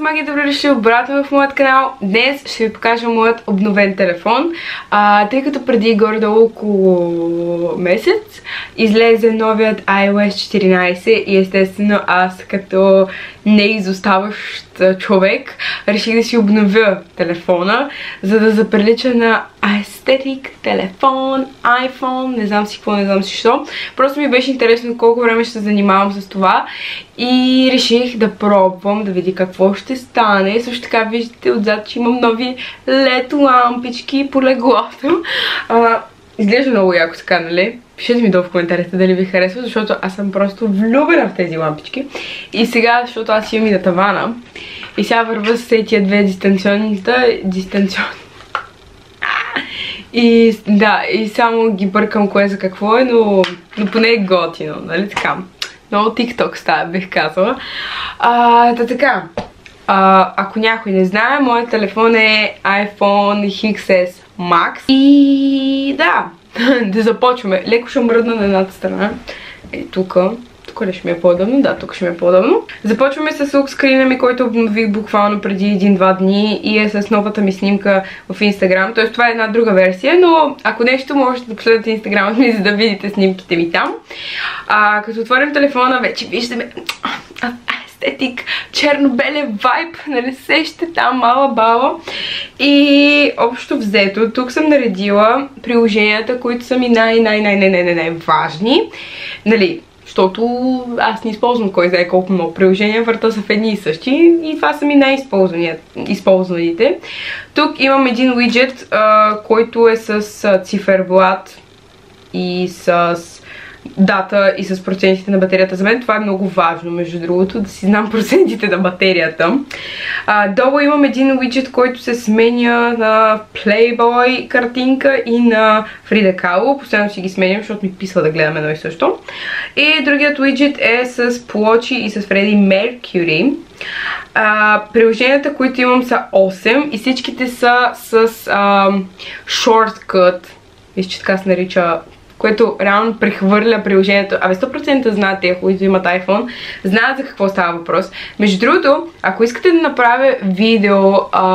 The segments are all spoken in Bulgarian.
маги, добре дошли обратно в моят канал. Днес ще ви покажа моят обновен телефон, тъй като преди горе-долу около месец излезе новият iOS 14 и естествено аз като неизоставащ човек реших да си обновя телефона, за да заприлича на aesthetic телефон, iPhone, не знам си какво, не знам си що. Просто ми беше интересно колко време ще се занимавам с това и реших да пробвам, да видя какво ще стане. Също така виждате отзад, че имам нови LED лампички по леглото. Изглежда много яко така, нали? Пишете ми долу в коментарите дали ви харесва, защото аз съм просто влюбена в тези лампички. И сега, защото аз имам и на тавана, и сега върва с тия две дистанционните. И да, и само ги бъркам кое за какво е, но поне е готино, нали така? Много TikTok става, бих казала. Така. Ако някой не знае, моят телефон е iPhone XS Max. И да, да започваме. Леко ще мръдна на едната страна. Тук ли ще ми е по-удобно? Да, тук ще ми е по-удобно. Започваме с лукскрина ми, който обнових буквално преди 1-2 дни и е с новата ми снимка в Instagram. Тоест това е една друга версия, но ако нещо можете да последвате Instagram ми, за да видите снимките ми там. Като отворим телефона, вече виждаме естетик, черно-беле вайб, нали сещате там мала бала. И общо взето, тук съм наредила приложенията, които са ми най-важни. Нали, защото аз не използвам кой знае колко много приложения, върта са в едни и същи и това са ми най-използваните. Тук имам един уиджет, който е с циферблат и с дата и с процентите на батерията. За мен това е много важно, между другото, да си знам процентите на батерията. Долу имам един уиджет, който се сменя на Playboy картинка и на Frida Kahlo. Постоянно си ги сменям, защото ми писва да гледам едно и също. И другият уиджет е с Плочи и с Freddie Mercury. Приложенията, които имам са 8 и всичките са с Shortcut. Мисля, че така се нарича, което реално прехвърля приложението. 100% знаят те, които имат iPhone, знаят за какво става въпрос. Между другото, ако искате да направя видео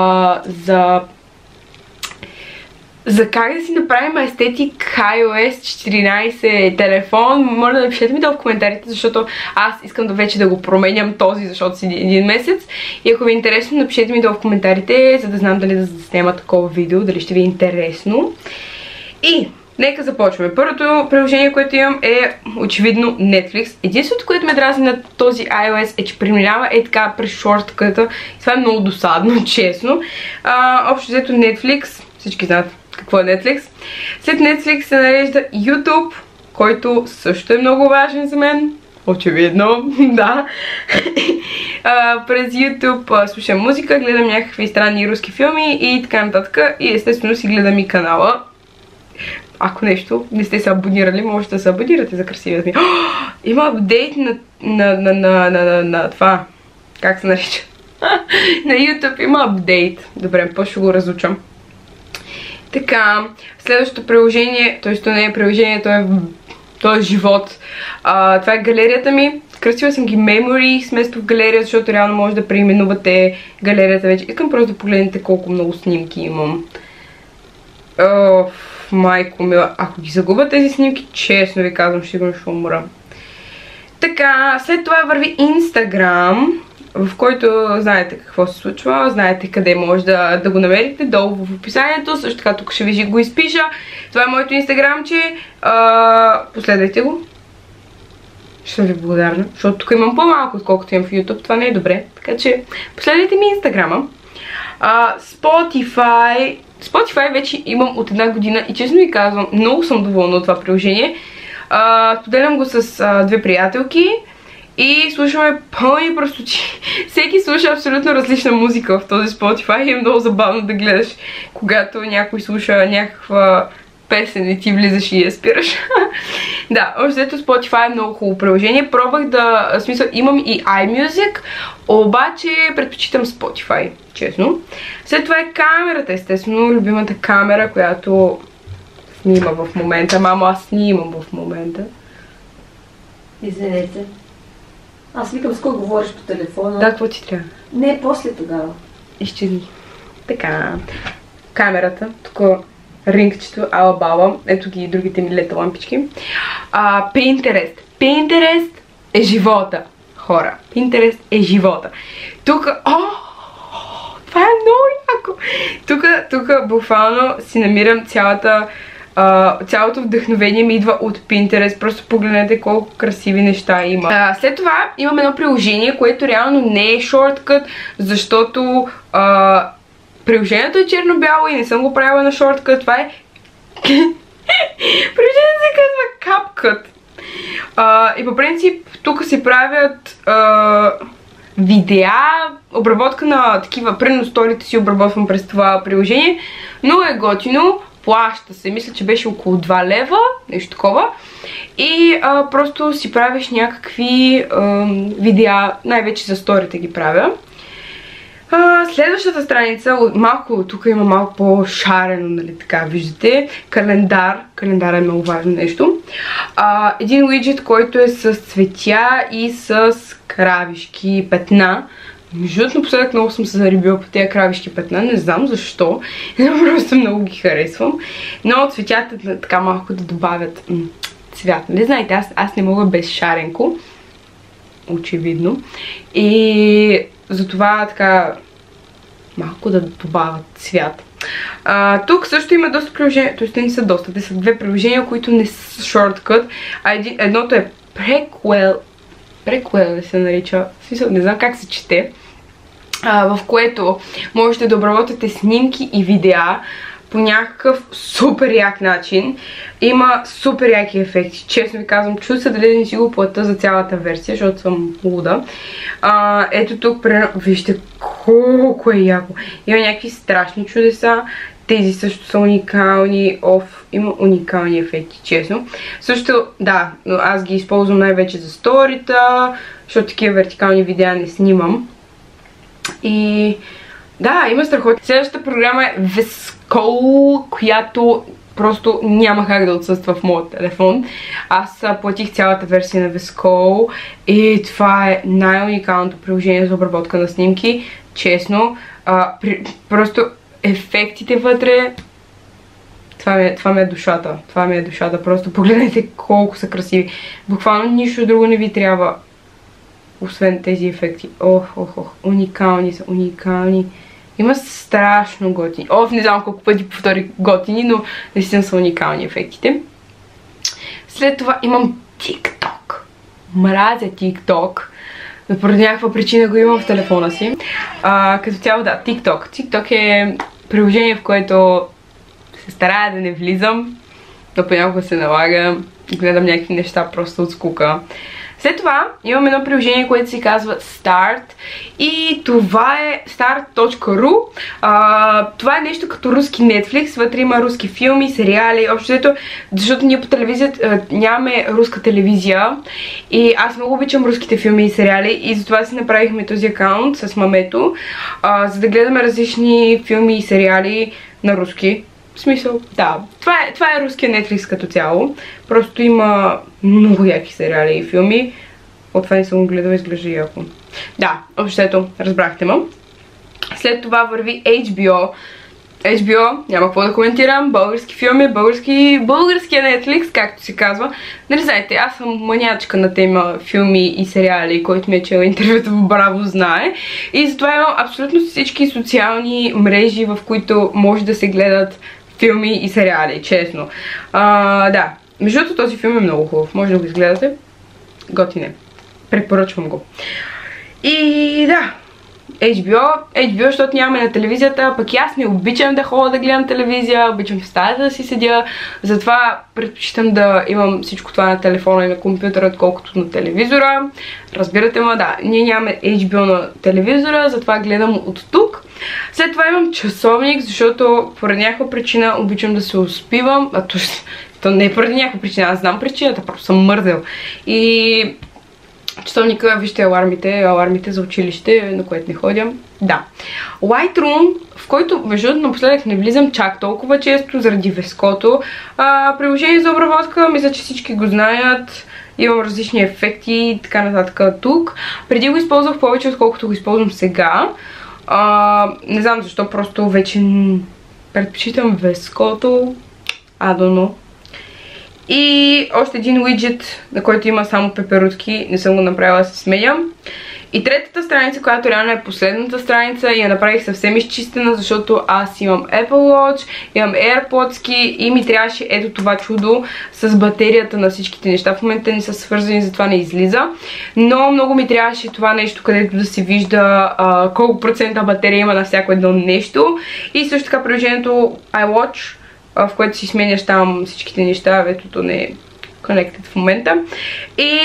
за как да си направим естетик iOS 14 телефон, моля да напишете ми долу в коментарите, защото аз искам вече да го променям този, защото си един месец. И ако ви е интересно, напишете ми долу в коментарите, за да знам дали да заснема такова видео, дали ще ви е интересно. И нека започваме. Първото приложение, което имам е очевидно Netflix. Единството, което ме дразни на този iOS е, че преминава така през шортката. Това е много досадно, честно. Общо взето Netflix, всички знаят какво е Netflix. След Netflix се нарежда YouTube, който също е много важен за мен. Очевидно, да. През YouTube слушам музика, гледам някакви странни руски филми и така нататък. И естествено си гледам и канала. Ако нещо не сте се абонирали, можете да се абонирате за красивият ми. Има апдейт на това. Как се нарича? На YouTube има апдейт. Добре, после ще го разучам. Така, следващото приложение, т.е. то не е приложение, то е живот. Това е галерията ми. Кръстила съм ги Memories вместо в галерия, защото реално може да преименувате галерията вече. Искам просто да погледнете колко много снимки имам. Майко мила, ако ги загубя тези снимки, честно ви казвам, ще умра. Така, след това върви Instagram, в който знаете какво се случва, знаете къде може да го намерите, долу в описанието, също така тук ще ви го изпиша. Това е моето инстаграмче, последвайте го. Ще съм ви благодарна, защото тук имам по-малко, отколкото имам в YouTube, това не е добре, така че последвайте ми инстаграма. Spotify вече имам от 1 година и честно ви казвам, много съм доволна от това приложение. Споделям го с две приятелки и слушаме пълни простоти. Всеки слуша абсолютно различна музика в този Spotify и е много забавно да гледаш, когато някой слуша някаква песен и ти влизаш и я спираш. Да, общо Spotify е много хубаво приложение. Пробвах в смисъл, имам и iMusic, обаче предпочитам Spotify, честно. След това е камерата, естествено, любимата камера, която снима в момента. Мамо, аз снимам в момента. Извинете. Аз викам с кой говориш по телефона. Да, какво ти трябва? Не, после тогава. Изчезни. Така. Камерата. Тук рингчето, ала баба. Ето ги и другите ми лета лампички. Pinterest. Pinterest е живота. Хора. Pinterest е живота. Тук... Това е много яко. Тук буквално си намирам цялото вдъхновение ми идва от Pinterest. Просто погледнете колко красиви неща има. След това имам едно приложение, което реално не е шорткът, защото приложението е черно-бяло и не съм го правила на шорткът. Това е... Приложението се казва CapCut. И по принцип тук се правят видеа, обработка на такива, примерно сторите си обработвам през това приложение, но е готино, плаща се, мисля, че беше около 2 лева, нещо такова, и просто си правиш някакви видеа, най-вече за сторите ги правя. Следващата страница, малко, тук има малко по-шарено, нали така, виждате, календар. Календар е много важно нещо. Един уиджет, който е с цветя и с кравишки петна. Между другото, напоследък много съм се зарибила по тези кравишки петна, не знам защо, просто много ги харесвам. Но цветята така малко да добавят цвят. Не знаете, аз не мога без шаренко, очевидно. И затова така малко да добавят цвят. Тук също има доста приложения, т.е. не са доста, те са 2 приложения, които не са шорткът, едното е Prequel се нарича, в смисъл не знам как се чете, в което можете да обработите снимки и видеа по някакъв супер як начин. Има супер яки ефекти. Честно ви казвам, чудя се дали да не си го плата за цялата версия, защото съм луда. Ето тук, вижте колко е яко. Има някакви страшни чудеса. Тези също са уникални. Има уникални ефекти, честно. Също, да, но аз ги използвам най-вече за сторита, защото такива вертикални видеа не снимам. И да, има страхотни. Следващата програма е Visco, която просто няма как да отсъства в моят телефон. Аз платих цялата версия на Visco и това е най-уникалното приложение за обработка на снимки. Честно, просто ефектите вътре, това ми е душата. Това ми е душата. Просто погледнете колко са красиви. Буквално нищо друго не ви трябва, освен тези ефекти. Уникални са, уникални. Има страшно готини. Не знам колко пъти повтори готини, но наистина са уникални ефектите. След това имам TikTok. Мразя TikTok. Но поради някаква причина го имам в телефона си. Като цяло, да, TikTok. TikTok е приложение, в което се старая да не влизам, но понякога се налага. Гледам някакви неща просто от скука. След това имам едно приложение, което се казва Start и това е start.ru. Това е нещо като руски Netflix, вътре има руски филми, сериали, общо, защото ние по телевизията нямаме руска телевизия и аз много обичам руските филми и сериали и затова си направихме този акаунт с мамето, за да гледаме различни филми и сериали на руски. В смисъл, да, това е руския Netflix като цяло. Просто има много яки сериали и филми. От това не съм го гледала, изглежда яко. Да, общото, разбрахте ме. След това върви HBO. HBO, няма какво да коментирам. Български филми, българския Netflix, както се казва. Нали знаете, аз съм маниачка на тема филми и сериали, който ми е чела интервюта в Браво знае. И затова имам абсолютно всички социални мрежи, в които може да се гледат филми и сериали, честно. Да, между другото този филм е много хубав. Може да го изгледате. Готин е. Препоръчвам го. И да, HBO, защото нямаме на телевизията, пък и аз не обичам да ходя да гледам телевизия, обичам в стаята да си седя, затова предпочитам да имам всичко това на телефона и на компютъра, отколкото на телевизора. Разбирате ме, да, ние нямаме HBO на телевизора, затова гледам от тук. След това имам часовник, защото поради някаква причина обичам да се успивам, то не е поради някаква причина, аз знам причината, просто съм мързел. И часовника, вижте алармите за училище, на което не ходя. Да. Lightroom, в който между другото напоследък не влизам чак толкова често, заради Веското. Приложение за обработка, мисля, че всички го знаят. Имам различни ефекти и така нататък тук. Преди го използвах повече, отколкото го използвам сега. Не знам защо, просто вече предпочитам веското. I don't know. И още един уиджет, на който има само пеперутки. Не съм го направила да се сменям. И третата страница, която реално е последната страница, я направих съвсем изчистена, защото аз имам Apple Watch, имам AirPods и ми трябваше ето това чудо с батерията на всичките неща. В момента не са свързани, затова не излиза. Но много ми трябваше това нещо, където да се вижда колко процента батерия има на всяко едно нещо. И също така приложението iWatch, в което си сменяш там всичките неща, ветото не е connected в момента. И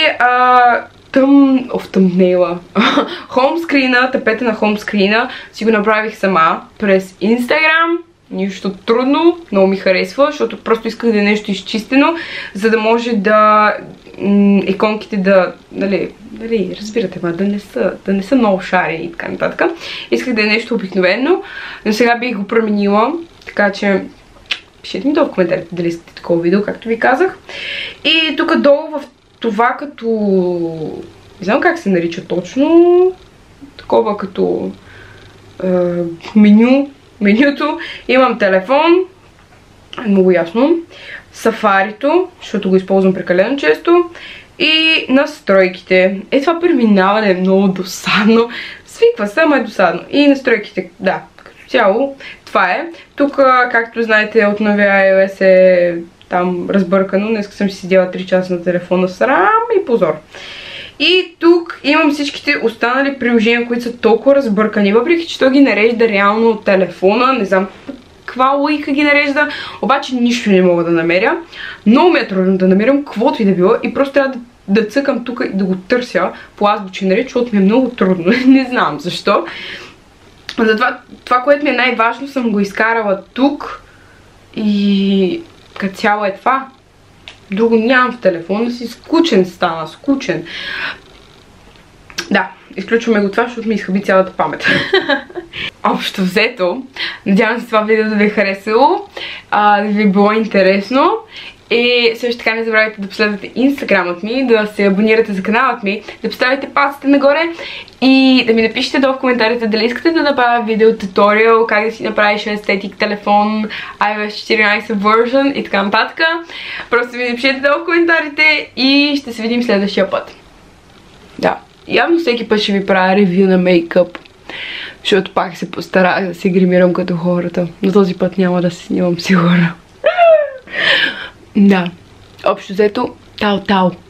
тъмнейла. Хомскрина, тапета на хомскрина си го направих сама през Instagram. Нищо трудно, много ми харесва, защото просто исках да е нещо изчистено, за да може да иконките да, нали, разбирате ма, да не са много шари и така нататък. Исках да е нещо обикновено, но сега бих го променила, така че пишете ми долу в коментарите дали искате такова видео, както ви казах. И тук долу в това като... не знам как се нарича точно. Такова като менюто. Имам телефон. Много ясно. Сафарито, защото го използвам прекалено често. И настройките. Това преминаване е много досадно. Свиква се, ама е досадно. И настройките, да, като цяло. Това е. Тук, както знаете, от новия iOS е там разбъркано. Днес съм си седяла 3 часа на телефона, срам и позор. И тук имам всичките останали приложения, които са толкова разбъркани, въпреки че той ги нарежда реално от телефона. Не знам каква логика ги нарежда, обаче нищо не мога да намеря. Много ми е трудно да намерям каквото и да било и просто трябва да цъкам тук и да го търся по азбучен ред, защото ми е много трудно. Не знам защо. Затова това, което ми е най-важно, съм го изкарала тук и като цяло е това. Друго нямам в телефона си, скучен стана, скучен. Да, изключваме го това, защото ми изхъби цялата памет. Общо взето, надявам се това видео да ви е харесало, да ви е било интересно. И също така не забравяйте да последвате инстаграмът ми, да се абонирате за каналът ми, да поставите палците нагоре и да ми напишете долу в коментарите дали искате да направя видео туториал, как да си направиш естетик телефон, iOS 14 version и така нататък. Просто ми напишете долу в коментарите и ще се видим следващия път. Да, явно всеки път ще ви правя ревю на мейкъп, защото пак се постарах да се гримирам като хората, но този път няма да се снимам сигурно. Да, общо взето, тао-тао.